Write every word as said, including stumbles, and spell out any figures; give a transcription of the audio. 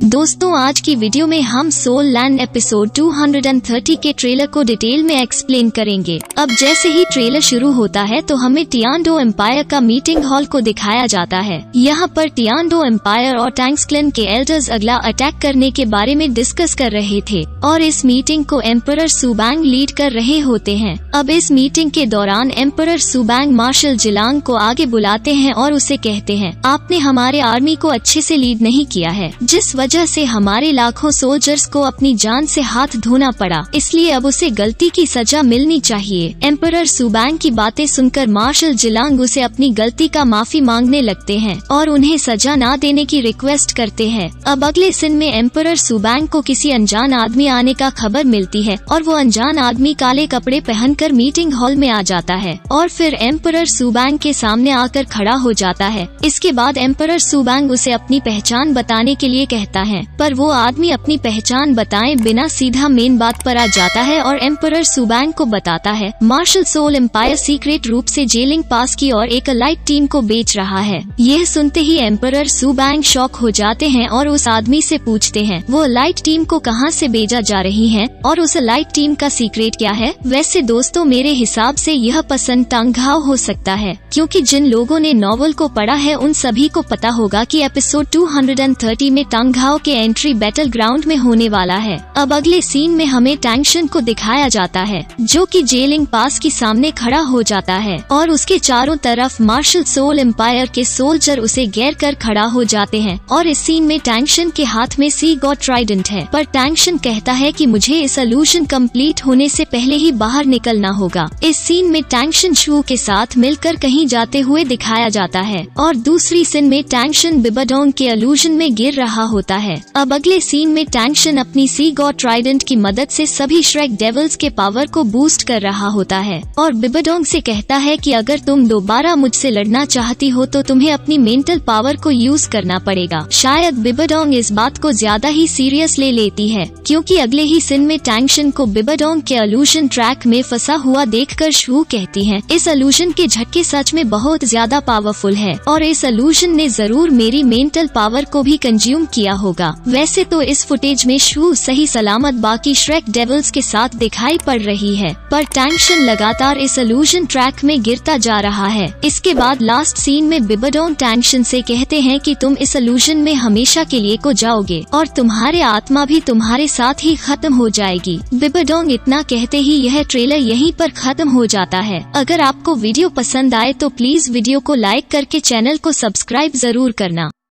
दोस्तों आज की वीडियो में हम सोल लैंड एपिसोड दो सौ तीस के ट्रेलर को डिटेल में एक्सप्लेन करेंगे। अब जैसे ही ट्रेलर शुरू होता है तो हमें टियानडो एम्पायर का मीटिंग हॉल को दिखाया जाता है। यहाँ पर टियानडो एम्पायर और टैंक्स क्लैन के एल्डर्स अगला अटैक करने के बारे में डिस्कस कर रहे थे और इस मीटिंग को एम्परर सुबांग लीड कर रहे होते हैं। अब इस मीटिंग के दौरान एम्परर सुबांग मार्शल जिलांग को आगे बुलाते हैं और उसे कहते हैं, आपने हमारे आर्मी को अच्छे से लीड नहीं किया है, जिस वजह से हमारे लाखों सोल्जर्स को अपनी जान से हाथ धोना पड़ा, इसलिए अब उसे गलती की सजा मिलनी चाहिए। एम्परर सुबांग की बातें सुनकर मार्शल जिलांग उसे अपनी गलती का माफी मांगने लगते हैं और उन्हें सजा न देने की रिक्वेस्ट करते हैं। अब अगले सीन में एम्परर सुबांग को किसी अनजान आदमी आने का खबर मिलती है और वो अनजान आदमी काले कपड़े पहनकर मीटिंग हॉल में आ जाता है और फिर एम्परर सुबांग के सामने आकर खड़ा हो जाता है। इसके बाद एम्परर सुबांग उसे अपनी पहचान बताने के लिए कहता है, पर वो आदमी अपनी पहचान बताए बिना सीधा मेन बात पर आ जाता है और एम्परर सुबांग को बताता है मार्शल सोल एम्पायर सीक्रेट रूप से जेलिंग पास की और एक लाइट टीम को बेच रहा है। यह सुनते ही एम्परर सुबांग शॉक हो जाते हैं और उस आदमी से पूछते हैं वो लाइट टीम को कहां से भेजा जा रही है और उस लाइट टीम का सीक्रेट क्या है। वैसे दोस्तों मेरे हिसाब से यह पसंद टांगघाव हो सकता है, क्योंकि जिन लोगों ने नॉवल को पढ़ा है उन सभी को पता होगा कि एपिसोड दो सौ तीस में टांगघाव के एंट्री बैटल ग्राउंड में होने वाला है। अब अगले सीन में हमें टैंक्शन को दिखाया जाता है जो कि जेलिंग पास के सामने खड़ा हो जाता है और उसके चारों तरफ मार्शल सोल एम्पायर के सोल्जर उसे घेर कर खड़ा हो जाते हैं और इस सीन में टैंक्शन के हाथ में सी गॉड ट्राइडेंट है, पर टैंक्शन कहता है कि मुझे इस इल्यूजन कंप्लीट होने से पहले ही बाहर निकलना होगा। इस सीन में टैंक्शन शू के साथ मिलकर कहीं जाते हुए दिखाया जाता है और दूसरी सीन में टैंक्शन बिबाडोंग के इल्यूजन में गिर रहा होता है। अब अगले सीन में टैंक्शन अपनी सी गॉड ट्राइडेंट की मदद से सभी श्रेक डेविल्स के पावर को बूस्ट कर रहा होता है और बिबाडोंग से कहता है कि अगर तुम दोबारा मुझसे लड़ना चाहती हो तो तुम्हें अपनी मेंटल पावर को यूज करना पड़ेगा। शायद बिबाडोंग इस बात को ज्यादा ही सीरियस ले लेती है, क्योंकि अगले ही सीन में टैंक्शन को बिबाडोंग के इल्यूजन ट्रैक में फंसा हुआ देखकर शू कहती है, इस इल्यूजन के झटके सच में बहुत ज्यादा पावरफुल है और इस इल्यूजन ने जरूर मेरी मेंटल पावर को भी कंज्यूम किया होगा। वैसे तो इस फुटेज में शू सही सलामत बाकी श्रेक डेविल्स के साथ दिखाई पड़ रही है, पर टैंक्शन लगातार इस इल्यूजन ट्रैक में गिरता जा रहा है। इसके बाद लास्ट सीन में बिबाडोंग टैंक्शन से कहते हैं कि तुम इस इल्यूजन में हमेशा के लिए को जाओगे और तुम्हारे आत्मा भी तुम्हारे साथ ही खत्म हो जाएगी। बिबाडोंग इतना कहते ही यह ट्रेलर यहीं पर खत्म हो जाता है। अगर आपको वीडियो पसंद आए तो प्लीज वीडियो को लाइक करके चैनल को सब्सक्राइब जरूर करना।